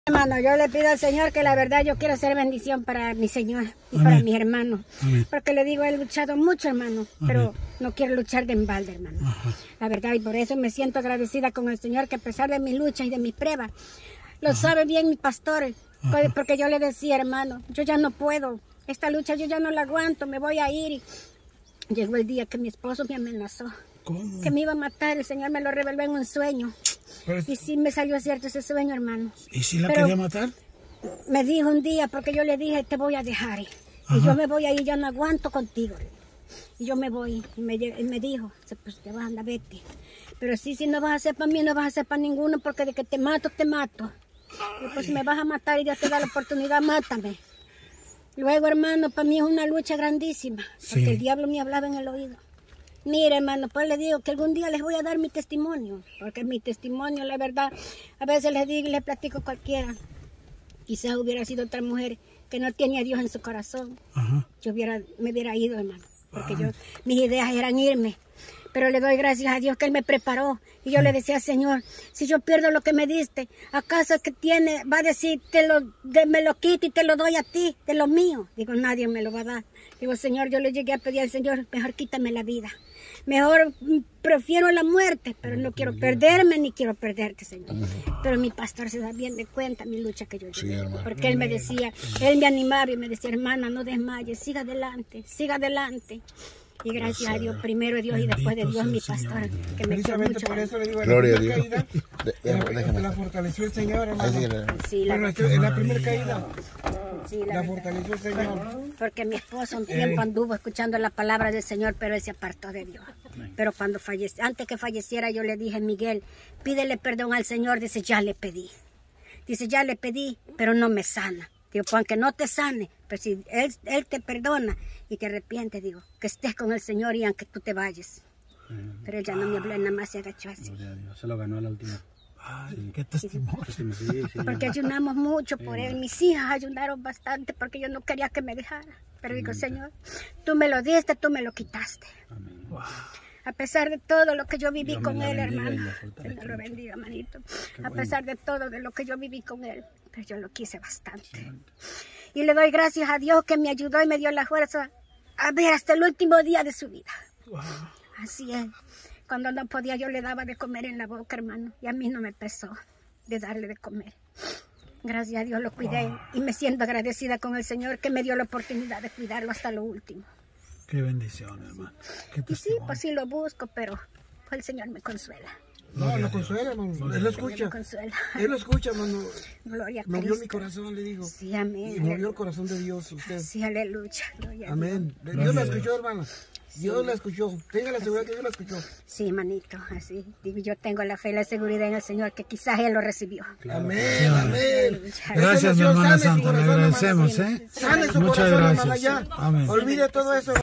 Hermano, yo le pido al Señor que la verdad yo quiero ser bendición para mi Señor y para mis hermanos. Amén. Porque le digo, he luchado mucho, hermano, pero no quiero luchar de embalde, hermano. La verdad, y por eso me siento agradecida con el Señor, que a pesar de mi lucha y de mi prueba, lo sabe bien mi pastor, porque yo le decía, hermano, yo ya no puedo, esta lucha yo ya no la aguanto, me voy a ir. Y llegó el día que mi esposo me amenazó. ¿Cómo? Que me iba a matar, el Señor me lo reveló en un sueño. Y sí me salió cierto ese sueño, hermano. ¿Y si la quería matar? Me dijo un día, porque yo le dije, te voy a dejar. Y yo me voy a ir, ya no aguanto contigo. Y yo me voy. Y me dijo, pues te vas a andar, vete. Pero si no vas a hacer para mí, no vas a hacer para ninguno, porque de que te mato, te mato. Y pues si me vas a matar y ya te da la oportunidad, mátame. Luego, hermano, para mí es una lucha grandísima, porque el diablo me hablaba en el oído. Mire, hermano, pues le digo que algún día les voy a dar mi testimonio, porque mi testimonio, la verdad, a veces les digo y les platico a cualquiera. Quizás hubiera sido otra mujer que no tiene a Dios en su corazón. Yo me hubiera ido, hermano, porque mis ideas eran irme. Pero le doy gracias a Dios que Él me preparó. Y yo le decía, Señor, si yo pierdo lo que me diste, ¿acaso que tiene, va a decir, me lo quito y te lo doy a ti, de lo mío? Digo, nadie me lo va a dar. Digo, Señor, yo le llegué a pedir al Señor, mejor quítame la vida. Mejor prefiero la muerte, pero no quiero perderme ni quiero perderte, Señor. Pero mi pastor se da bien de cuenta mi lucha que yo llevé. Porque él me decía, él me animaba y me decía, hermana, no desmayes, siga adelante, siga adelante. Y gracias a Dios, primero a Dios y después de Dios, mi pastor, que me quiere mucho. Por eso le digo, gloria a Dios. La fortaleció el Señor, hermano. Sí, en la primera caída. Sí, la fortaleció el Señor. Porque mi esposo un tiempo anduvo escuchando la palabra del Señor, pero él se apartó de Dios. Pero cuando antes que falleciera, yo le dije, Miguel, pídele perdón al Señor. Dice, ya le pedí. Dice, ya le pedí, pero no me sana. Digo, pues aunque no te sane, pero si él te perdona y te arrepiente, digo, que estés con el Señor y aunque tú te vayas. Pero él ya no me habló, nada más se agachó así. Se lo ganó a la última. Ay, qué testimonio. Porque ayunamos mucho por él. Mis hijas ayunaron bastante porque yo no quería que me dejara. Pero digo, Señor, tú me lo diste, tú me lo quitaste. Amén. A pesar de todo lo que yo viví con él, hermano. Dios lo bendiga, manito. A pesar de todo de lo que yo viví con él. Pero yo lo quise bastante. Y le doy gracias a Dios que me ayudó y me dio la fuerza a ver hasta el último día de su vida. Así es. Cuando no podía, yo le daba de comer en la boca, hermano. Y a mí no me pesó de darle de comer. Gracias a Dios lo cuidé. Y me siento agradecida con el Señor que me dio la oportunidad de cuidarlo hasta lo último. Qué bendición, hermano. Qué y sí, pues sí lo busco, pero pues el Señor me consuela. No, lo consuela, hermano. Él lo escucha. Él lo escucha, hermano. Gloria a Cristo. Movió mi corazón, le digo. Sí, amén. Y movió el corazón de Dios, usted. Sí, aleluya. Amén. Dios la escuchó, hermano. Dios la escuchó. Tenga la seguridad que Dios la escuchó. Sí, manito, así. Digo, yo tengo la fe y la seguridad en el Señor que quizás Él lo recibió. Amén, amén. Gracias, mi hermana santa. Le agradecemos, Sane su Muchas corazón, gracias. hermana, ya. Amén. Olvide todo eso.